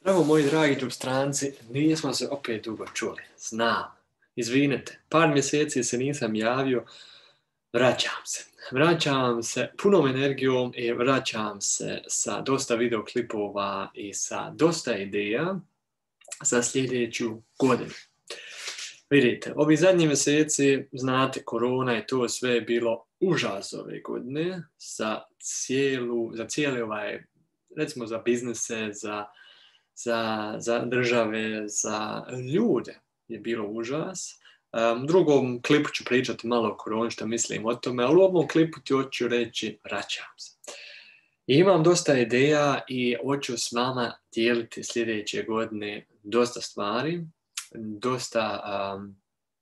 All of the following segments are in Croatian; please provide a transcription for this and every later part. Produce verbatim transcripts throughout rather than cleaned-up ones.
Evo, moji dragi Džupstranci, nismo se opet dugo čuli. Znam. Izvinite, par mjeseci se nisam javio. Vraćam se. Vraćam se punom energijom i vraćam se sa dosta videoklipova i sa dosta ideja za sljedeću godinu. Vidite, ovi zadnji mjeseci, znate, korona je to sve bilo užas ove godine za cijelu, za cijeli ovaj, recimo za biznise, za Za, za države, za ljude je bilo užas. Um, u drugom klipu ću pričati malo o koroni, što mislim o tome, ali u ovom klipu ti hoću reći vraćam se. I imam dosta ideja i hoću s vama dijeliti sljedeće godine dosta stvari, dosta um,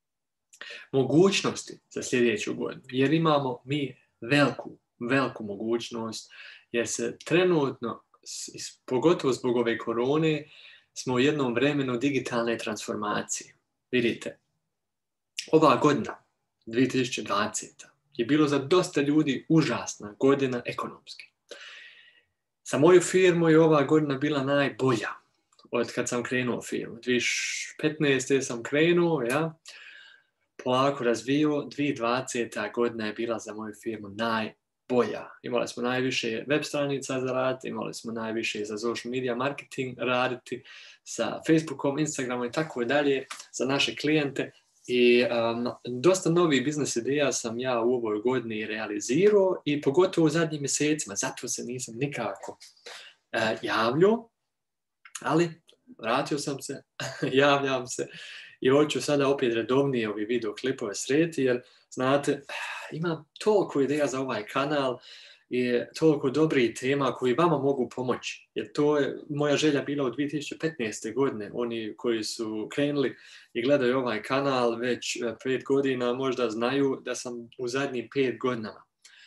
mogućnosti za sljedeću godinu. Jer imamo mi veliku, veliku mogućnost, jer se trenutno pogotovo zbog ove korone, smo u jednom vremenu digitalne transformacije. Vidite, ova godina, dvije tisuće dvadeseta, je bilo za dosta ljudi užasna godina ekonomski. Za moju firmu je ova godina bila najbolja od kad sam krenuo firmu. dvije tisuće petnaeste. sam krenuo, ja, polako razvio, dvije tisuće dvadeseta. godina je bila za moju firmu najbolja. bolja. Imali smo najviše web stranica za raditi, imali smo najviše za social media marketing raditi, sa Facebookom, Instagramom i tako dalje, za naše klijente. I um, dosta novih biznes ideja sam ja u ovoj godini realizirao i pogotovo u zadnjim mjesecima, zato se nisam nikako uh, javljao, ali vratio sam se, javljam se i hoću sada opet redovnije ovi videoklipove sreti, jer znate, imam toliko ideja za ovaj kanal i toliko dobrih tema koji vama mogu pomoći. Jer to je moja želja bila u dvije tisuće petnaeste. godine. Oni koji su krenuli i gledaju ovaj kanal već pet godina možda znaju da sam u zadnjih pet godinama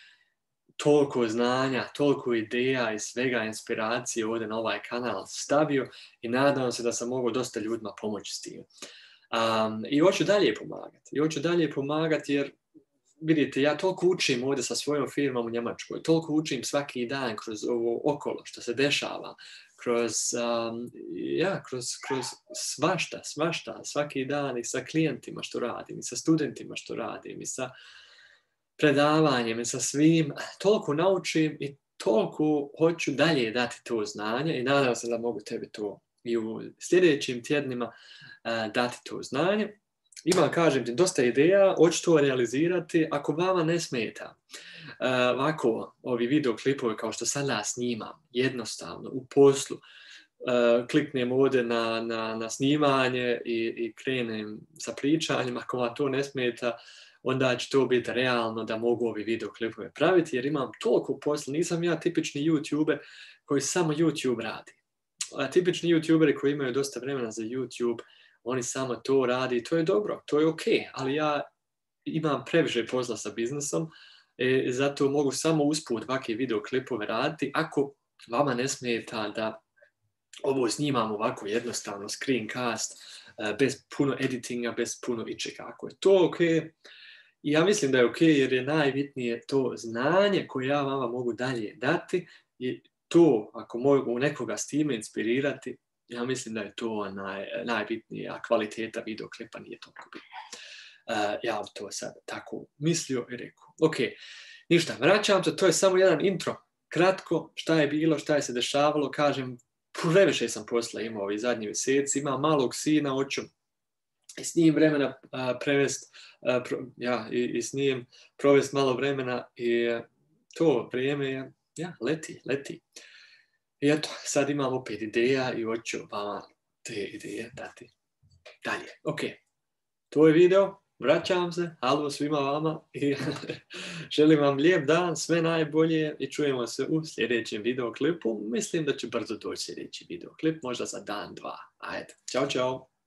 toliko znanja, toliko ideja i svega inspiracije ovdje na ovaj kanal stavio i nadam se da sam mogao dosta ljudima pomoći s tim. Um, I hoću dalje pomagati. I hoću dalje pomagati jer vidite, ja toliko učim ovdje sa svojom firmom u Njemačkoj, toliko učim svaki dan kroz ovo okolo što se dešava, kroz, um, ja, kroz, kroz svašta, svašta, svaki dan i sa klijentima što radim, i sa studentima što radim, i sa predavanjem, i sa svim. Toliko naučim i toliko hoću dalje dati to znanje i nadam se da mogu tebi to i u sljedećim tjednima uh, dati to znanje. Imam, kažem ti, dosta ideja, hoću to realizirati. Ako vama ne smeta uh, ovako ovi videoklipovi kao što sada snimam, jednostavno, u poslu, uh, kliknem ovdje na, na, na snimanje i, i krenem sa pričanjem, ako vam to ne smeta, onda će to biti realno da mogu ovi videoklipove praviti, jer imam toliko posla. Nisam ja tipični YouTuber koji samo YouTube radi. A tipični YouTuberi koji imaju dosta vremena za YouTube, oni samo to radi i to je dobro, to je ok, ali ja imam previše posla sa biznesom i zato mogu samo usput ovakve videoklipove raditi. Ako vama ne smeta da ovo snimam ovako jednostavno, screencast, bez puno editinga, bez puno ičega, ako je to ok, i ja mislim da je ok jer je najbitnije to znanje koje ja vama mogu dalje dati i to, ako mogu nekoga s time inspirirati, ja mislim da je to naj, najbitnije, a kvaliteta videoklipa nije toliko bitna. Uh, ja to sad tako mislio i rekao. Ok, ništa, vraćam se, to je samo jedan intro. Kratko, šta je bilo, šta je se dešavalo, kažem, previše sam posla imao ovih zadnjih mjeseci, imam malog sina, hoću i s njim vremena uh, prevest, uh, pro, ja, i, i s njim provest malo vremena i uh, to vrijeme je, ja, leti, leti. I eto, sad imam opet ideja i hoću vama te ideje dati dalje. Ok, to je video, vraćam se, halo svima vama i želim vam lijep dan, sve najbolje i čujemo se u sljedećem videoklipu. Mislim da će brzo doći sljedeći videoklip, možda za dan, dva. Ajde, čao, čao.